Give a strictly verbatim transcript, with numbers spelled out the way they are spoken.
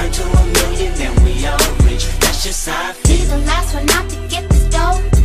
one to a million, then we all rich. That's just how I feel. Be the last one out to get this dough.